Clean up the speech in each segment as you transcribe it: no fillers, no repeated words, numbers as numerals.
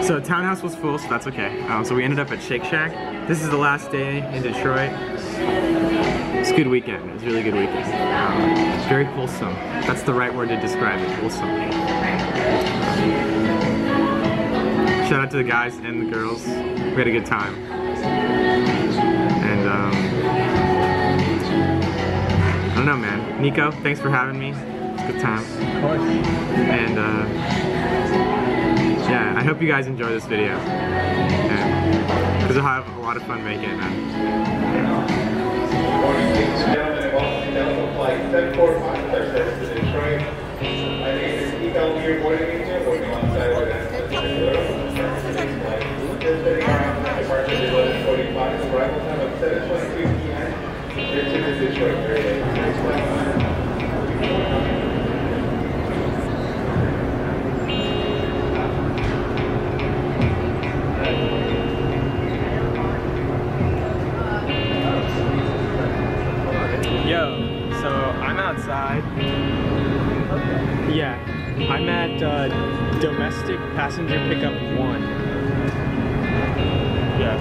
So townhouse was full, so that's okay. So we ended up at Shake Shack. This is the last day in Detroit. It's a good weekend. It was a really good weekend. Very wholesome. That's the right word to describe it. Wholesome. Shout out to the guys and the girls. We had a good time. And I don't know, man. Niko, thanks for having me. It's a good time. Of course. And yeah, I hope you guys enjoy this video. Because I'll have a lot of fun making it, man. Flight 745 with our service to Detroit. My name is Niko. We are boarding into working alongside with us. Just sitting around departure at 11:45. Arrival time of 7:22 p.m. Here to the Detroit area. Yo, so I'm outside. Yeah, I'm at domestic passenger pickup 1. Yeah.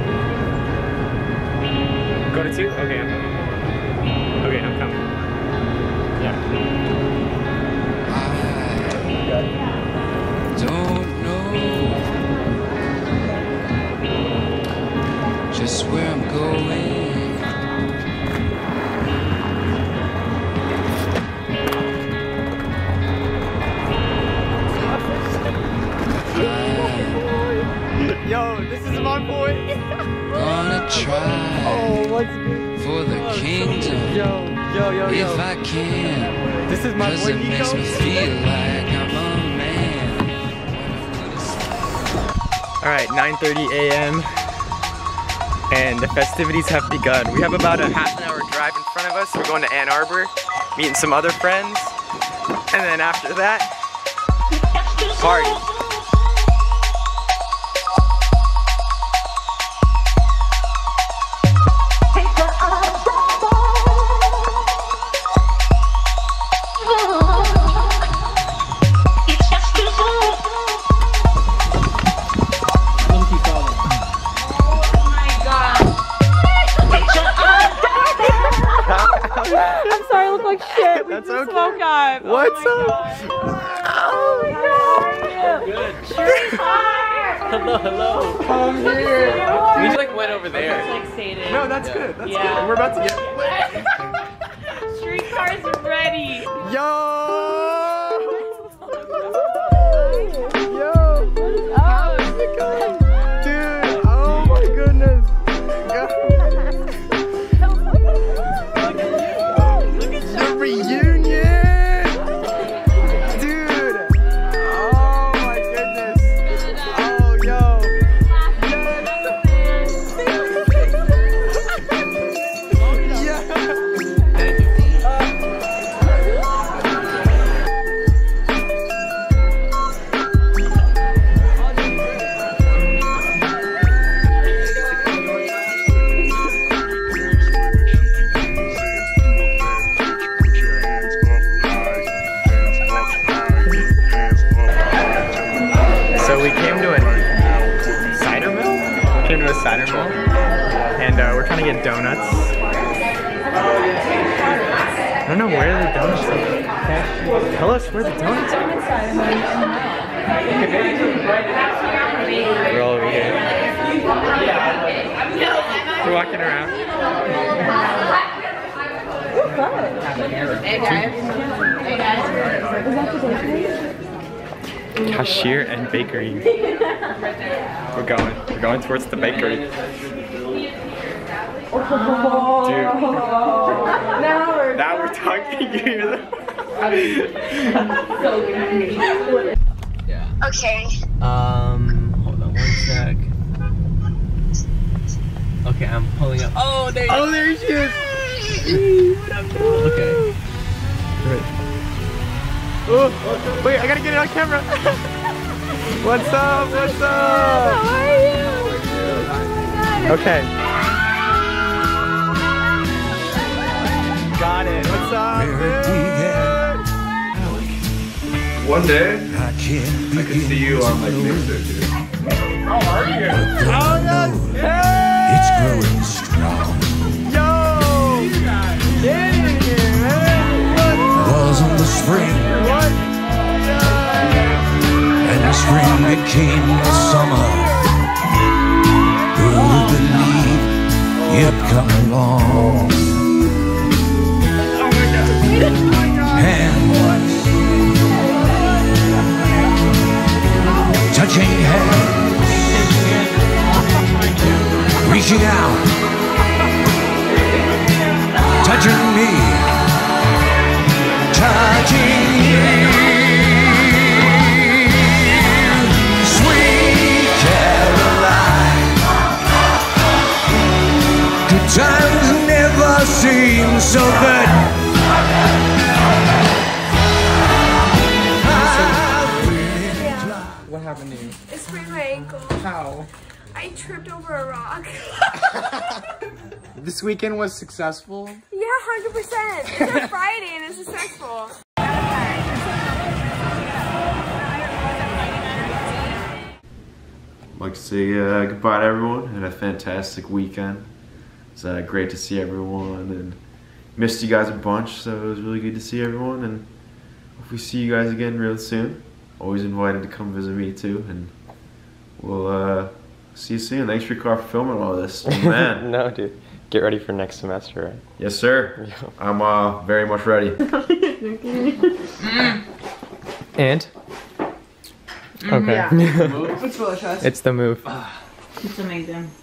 Go to 2? Okay, I'm coming. Okay, I'm coming. Yeah. I don't know just where I'm going. Yo, this is my boy. Gonna try for the kingdom. Yo. If I can. This is my boy, it makes me feel like I'm a man. Alright, 9:30 a.m. and the festivities have begun. We have about a half an hour drive in front of us. We're going to Ann Arbor, meeting some other friends, and then after that, party. I'm sorry, I look like shit. We That's just okay. woke up. What's up? Oh my god. Good. Hello. Come here. We just like went over there. Like stated. No, that's good. That's good. We're about to get. Streetcars are ready. Yo. How's it going? Dude, oh my goodness. The reunion! Dude! Oh my goodness! Oh, yo! Cider mill, and we're trying to get donuts. I don't know where the donuts are. Tell us where the donuts are. We're all over here. We're walking around. Hey guys. Hey guys. Cashier and bakery. We're going towards the bakery. Dude. Now we're talking here. Yeah. Okay. Hold on one sec. Okay, I'm pulling up. Oh, there she is. Okay. Great. Oh, wait, I gotta get it on camera. What's up? What's up? How are you? Oh my god. Okay. Got it. What's up, dude? One day, I could see you on like Mixer, dude. How are you? It's growing strong. Yo! Get in here, man! Wasn't the spring, and the spring became the summer. Who would believe you'd come along? Hands, touching hands, reaching out, touching me, touching you. Sweet Caroline, good times never seem so good. What happened to you? I sprained my ankle. How? I tripped over a rock. This weekend was successful. Yeah, 100%. It's a Friday and it's successful. I'd like to say goodbye to everyone and a fantastic weekend. It's great to see everyone and missed you guys a bunch, so it was really good to see everyone, and hope we see you guys again real soon. Always invited to come visit me too, and we'll see you soon. Thanks for your car for filming all this. Oh, man. No, dude. Get ready for next semester, right? Yes, sir. I'm very much ready. And? Okay. Yeah. It's delicious. It's the move. It's amazing.